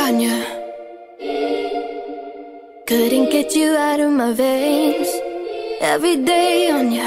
on ya. Couldn't get you out of my veins. Every day on ya.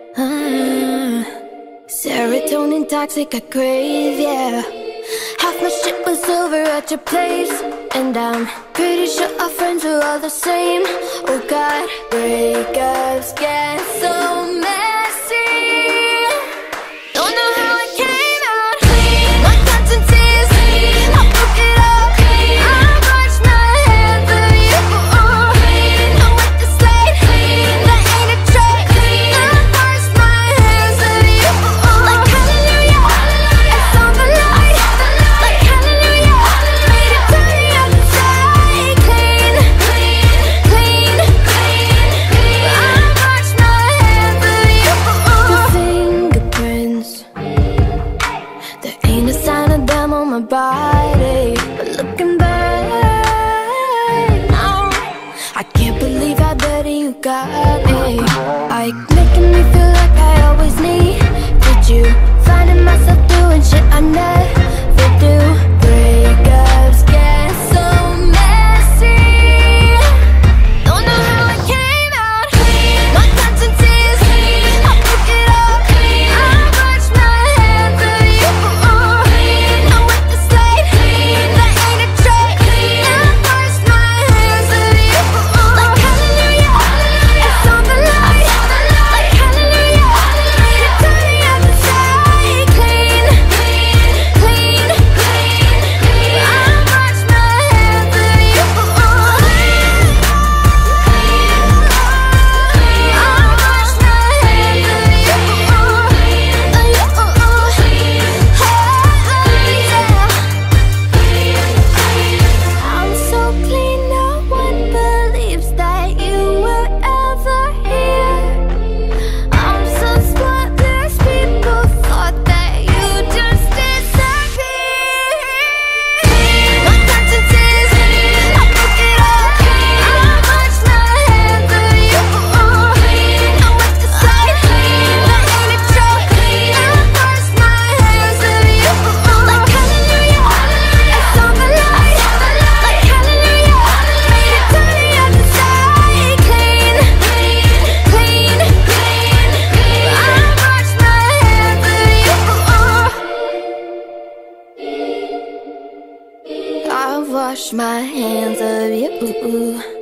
Serotonin toxic I crave, yeah. Half my shit was over at your place, and I'm pretty sure our friends are all the same. Oh God, breakups get so messy. Don't know how I came out clean. My conscience is clean. I broke it up. I washed my hands of you. I wet the slate. That ain't a trait. I washed my hands of you. Like hallelujah, I saw the light. Like hallelujah, made it to the other side. Clean, clean, clean. I washed my hands of you. The fingerprints, there ain't a sign of them on my body. But looking back now, I can't believe how dirty you got me. Like making me feel like I always need. Did you finding myself doing shit I never do? Breakups get so messy. Don't know how I came out clean. My conscience is clean. I broke it up. I washed my hands of you. I wet the slate. That ain't a trait. I washed my hands of you. Like hallelujah, I saw the light. Like hallelujah, made it to the other side. Clean, clean, clean. I washed my hands of you. I washed my I'm so clean, no one believes that you were ever here. I'm so spotless, people thought that you just disappeared. My conscience is clean. I broke it up. I washed my hands of you. I wet the slate. That ain't a trait. I washed my hands of you. Like hallelujah, I saw the light. Like hallelujah, made it to the other side. Clean, clean, clean. I washed my hands of you. I washed my hands of you.